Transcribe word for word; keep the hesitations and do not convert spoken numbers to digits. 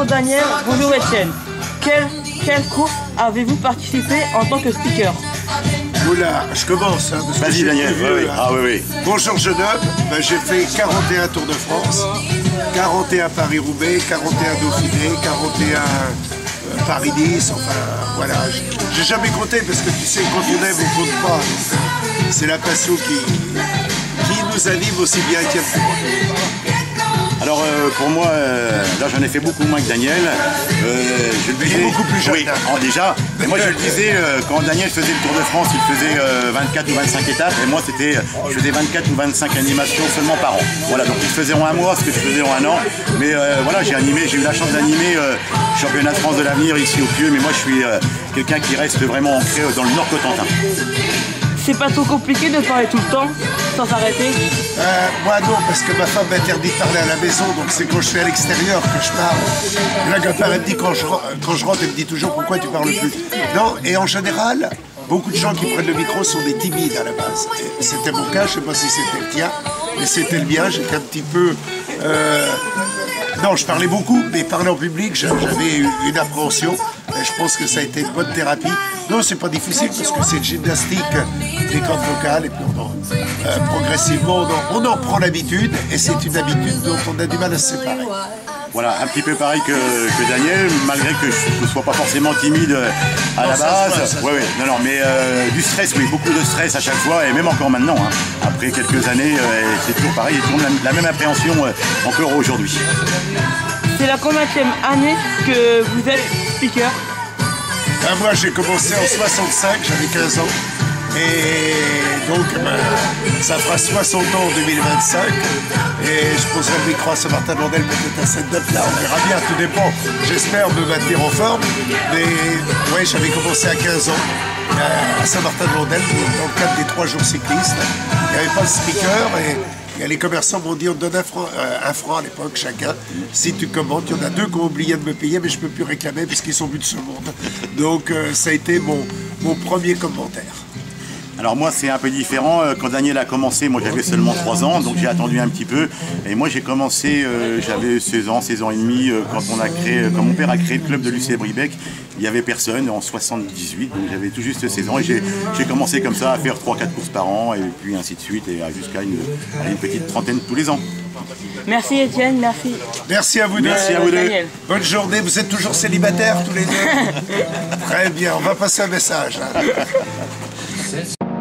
bonjour Daniel, bonjour Etienne. Quelle, quelle course avez-vous participé en tant que speaker? Oula, je commence. Hein, Vas-y Daniel, vieux, oui, oui. Hein. Ah, oui, oui. Bonjour jeune homme, ben, j'ai fait quarante et un Tours de France, quarante et un Paris-Roubaix, quarante et un Dauphiné, quarante et un euh, Paris-Nice, enfin voilà. J'ai jamais compté parce que tu sais, quand on aime, on compte pas. C'est la passion qui, qui nous anime aussi bien que moi. Alors euh, pour moi, euh, là j'en ai fait beaucoup moins que Daniel. Euh, je le disais, beaucoup plus jeune. Oui, en, déjà. Mais moi je le disais, euh, quand Daniel faisait le Tour de France, il faisait euh, vingt-quatre ou vingt-cinq étapes. Et moi c'était, je faisais vingt-quatre ou vingt-cinq animations seulement par an. Voilà, donc il faisait en un mois ce que je faisais en un an. Mais euh, voilà, j'ai animé, j'ai eu la chance d'animer euh, championnat de France de l'avenir ici au Pieux. Mais moi je suis euh, quelqu'un qui reste vraiment ancré dans le Nord Cotentin. C'est pas trop compliqué de parler tout le temps, sans s'arrêter? euh, Moi non, parce que ma femme m'interdit de parler à la maison, donc c'est quand je suis à l'extérieur que je parle. Là, quand elle me dit, quand je, quand je rentre, elle me dit toujours pourquoi tu parles plus. Non, et en général, beaucoup de gens qui prennent le micro sont des timides à la base. C'était mon cas, je sais pas si c'était le tien, mais c'était le mien, j'étais un petit peu... Euh, non, je parlais beaucoup, mais parler en public, j'avais une appréhension. Et je pense que ça a été une bonne thérapie. Non, c'est pas difficile parce que c'est une gymnastique des cordes vocales et puis on en, euh, progressivement on en, on en prend l'habitude et c'est une habitude dont on a du mal à se séparer. Voilà, un petit peu pareil que, que Daniel, malgré que je ne sois pas forcément timide à non, la base. Oui, oui, non, non, mais euh, du stress, oui, beaucoup de stress à chaque fois, et même encore maintenant. Hein. Après quelques années, euh, c'est toujours pareil, et toujours la, la même appréhension euh, encore aujourd'hui. C'est la combienième année que vous êtes speaker? Ben, moi, j'ai commencé en soixante-cinq, j'avais quinze ans. Et donc, ben, ça fera soixante ans en deux mille vingt-cinq. Et je poserai le micro à Saint-Martin-de-Landelle peut-être à cette date-là. On verra bien, tout dépend. J'espère me maintenir en forme. Mais ouais, j'avais commencé à quinze ans à Saint-Martin-de-Landelle dans le cadre des trois jours cyclistes. Il n'y avait pas de speaker et les commerçants m'ont dit on te donne un franc, euh, un franc à l'époque chacun. Si tu commandes, il y en a deux qui ont oublié de me payer, mais je ne peux plus réclamer puisqu'ils sont venus de ce monde. Donc euh, ça a été mon, mon premier commentaire. Alors moi c'est un peu différent, quand Daniel a commencé, moi j'avais seulement trois ans, donc j'ai attendu un petit peu. Et moi j'ai commencé, euh, j'avais seize ans, seize ans et demi, euh, quand, on a créé, quand mon père a créé le club de Lucé-Bribec. Il n'y avait personne en soixante-dix-huit, donc j'avais tout juste seize ans et j'ai commencé comme ça à faire trois quatre courses par an et puis ainsi de suite et jusqu'à une, une petite trentaine tous les ans. Merci Etienne, merci. Merci à vous deux. Merci à vous deux. Bonne journée, vous êtes toujours célibataires tous les deux? Très bien, on va passer un message. Hein.